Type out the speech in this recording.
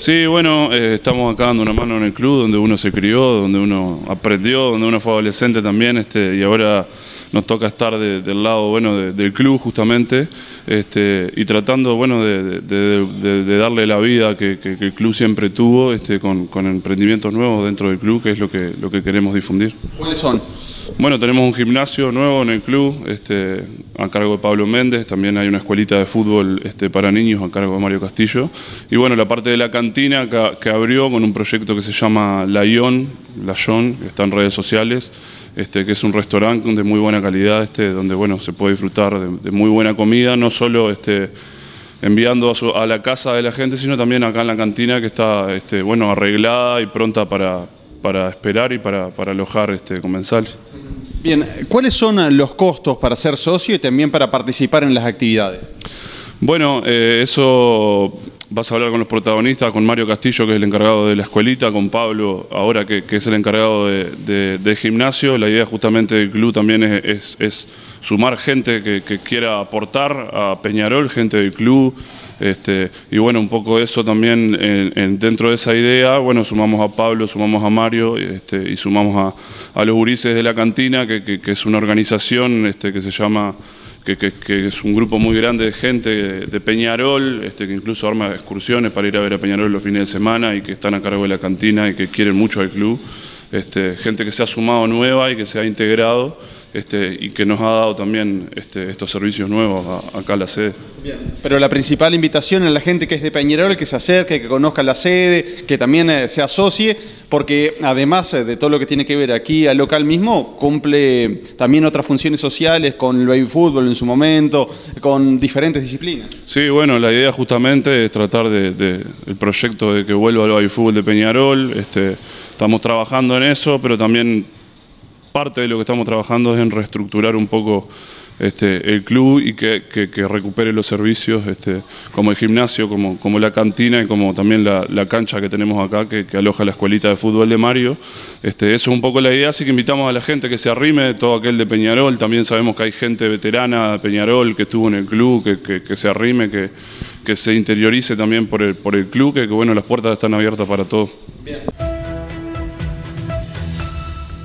Sí, bueno, estamos acá dando una mano en el club donde uno se crió, donde uno aprendió, donde uno fue adolescente también, y ahora nos toca estar del lado bueno del club justamente, y tratando bueno de darle la vida que el club siempre tuvo, con emprendimientos nuevos dentro del club, que es lo que queremos difundir. ¿Cuáles son? Bueno, tenemos un gimnasio nuevo en el club, a cargo de Pablo Méndez. También hay una escuelita de fútbol para niños a cargo de Mario Castillo. Y bueno, la parte de la cantina que abrió con un proyecto que se llama La Ion, que está en redes sociales, que es un restaurante de muy buena calidad, donde bueno, se puede disfrutar de muy buena comida, no solo enviando a la casa de la gente, sino también acá en la cantina, que está bueno, arreglada y pronta para esperar y para alojar comensales. Bien, ¿cuáles son los costos para ser socio y también para participar en las actividades? Bueno, eso vas a hablar con los protagonistas, con Mario Castillo, que es el encargado de la escuelita, con Pablo, ahora que es el encargado de gimnasio. La idea justamente del club también es sumar gente que quiera aportar a Peñarol, gente del club. Y bueno, un poco eso también dentro de esa idea, bueno, sumamos a Pablo, sumamos a Mario, y sumamos a los gurises de la cantina, que es una organización que se llama, que es un grupo muy grande de gente de Peñarol, que incluso arma excursiones para ir a ver a Peñarol los fines de semana y que están a cargo de la cantina y que quieren mucho al club. Gente que se ha sumado nueva y que se ha integrado. Y que nos ha dado también estos servicios nuevos acá a la sede. Bien. Pero la principal invitación a la gente que es de Peñarol, que se acerque, que conozca la sede, que también se asocie, porque además de todo lo que tiene que ver aquí al local mismo, cumple también otras funciones sociales con el baby fútbol en su momento, con diferentes disciplinas. Sí, bueno, la idea justamente es tratar el proyecto de que vuelva al baby fútbol de Peñarol. Estamos trabajando en eso, pero también parte de lo que estamos trabajando es en reestructurar un poco el club y que recupere los servicios como el gimnasio, como la cantina y como también la cancha que tenemos acá que aloja la escuelita de fútbol de Mario. Eso es un poco la idea, así que invitamos a la gente que se arrime, todo aquel de Peñarol. También sabemos que hay gente veterana de Peñarol que estuvo en el club, que se arrime, que se interiorice también por el club, que bueno, las puertas están abiertas para todos. Bien.